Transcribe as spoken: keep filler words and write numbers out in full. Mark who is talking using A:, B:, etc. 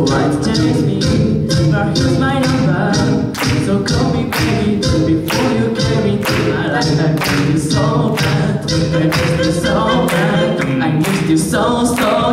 A: So why to chase me? But here's my number, so call me baby before you get me to my life. I miss you so bad, I miss you so bad, I miss you so so